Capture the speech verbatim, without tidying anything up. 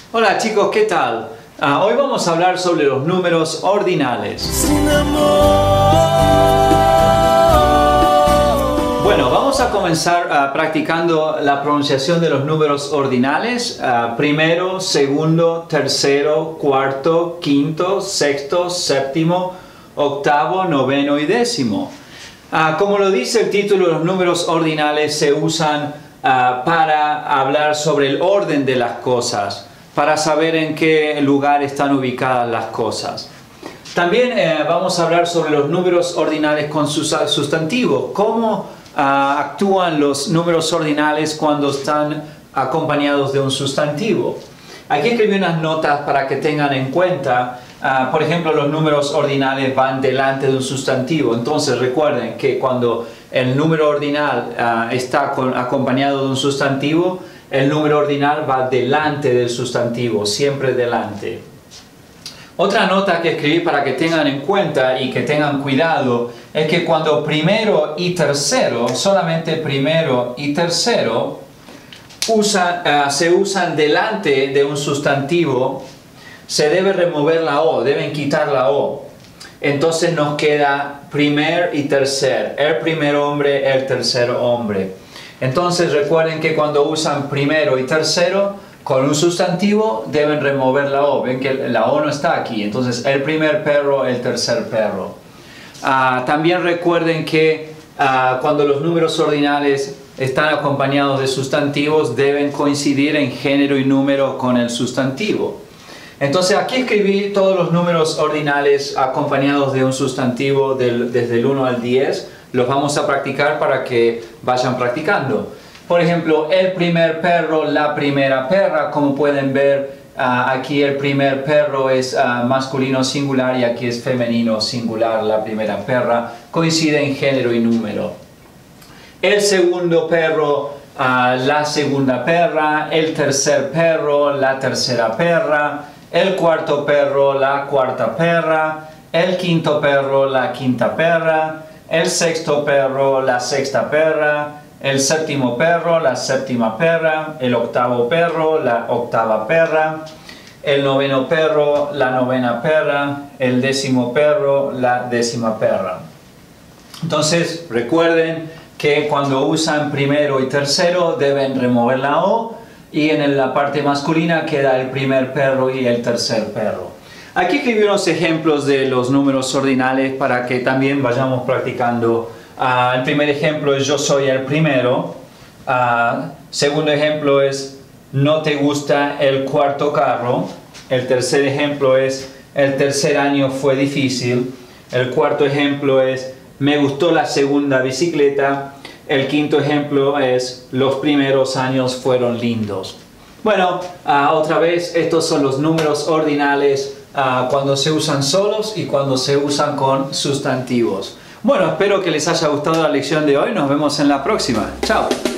Hola chicos, ¿qué tal? Uh, hoy vamos a hablar sobre los números ordinales. Sin amor. Bueno, vamos a comenzar uh, practicando la pronunciación de los números ordinales. Uh, primero, segundo, tercero, cuarto, quinto, sexto, séptimo, octavo, noveno y décimo. Uh, como lo dice el título, los números ordinales se usan uh, para hablar sobre el orden de las cosas, para saber en qué lugar están ubicadas las cosas. También eh, vamos a hablar sobre los números ordinales con sus sustantivos, cómo uh, actúan los números ordinales cuando están acompañados de un sustantivo. Aquí escribí unas notas para que tengan en cuenta, uh, por ejemplo, los números ordinales van delante de un sustantivo. Entonces recuerden que cuando el número ordinal uh, está con, acompañado de un sustantivo, el número ordinal va delante del sustantivo, siempre delante. Otra nota que escribí para que tengan en cuenta y que tengan cuidado es que cuando primero y tercero, solamente primero y tercero, usan, uh, se usan delante de un sustantivo, se debe remover la O, deben quitar la O. Entonces nos queda primer y tercer, el primer hombre, el tercer hombre. Entonces recuerden que cuando usan primero y tercero con un sustantivo deben remover la O. Ven que la O no está aquí. Entonces el primer perro, el tercer perro. Uh, también recuerden que uh, cuando los números ordinales están acompañados de sustantivos deben coincidir en género y número con el sustantivo. Entonces aquí escribí todos los números ordinales acompañados de un sustantivo del, desde el uno al diez. Los vamos a practicar para que vayan practicando. Por ejemplo, el primer perro, la primera perra. Como pueden ver, uh, aquí el primer perro es uh, masculino singular y aquí es femenino singular, la primera perra. Coincide en género y número. El segundo perro, uh, la segunda perra. El tercer perro, la tercera perra. El cuarto perro, la cuarta perra. El quinto perro, la quinta perra. El sexto perro, la sexta perra. El séptimo perro, la séptima perra. El octavo perro, la octava perra. El noveno perro, la novena perra. El décimo perro, la décima perra. Entonces, recuerden que cuando usan primero y tercero deben remover la O y en la parte masculina queda el primer perro y el tercer perro. Aquí escribí unos ejemplos de los números ordinales para que también vayamos practicando. Uh, el primer ejemplo es yo soy el primero. Uh, segundo ejemplo es no te gusta el cuarto carro. El tercer ejemplo es el tercer año fue difícil. El cuarto ejemplo es me gustó la segunda bicicleta. El quinto ejemplo es los primeros años fueron lindos. Bueno, uh, otra vez estos son los números ordinales Uh, cuando se usan solos y cuando se usan con sustantivos. Bueno, espero que les haya gustado la lección de hoy. Nos vemos en la próxima. Chao.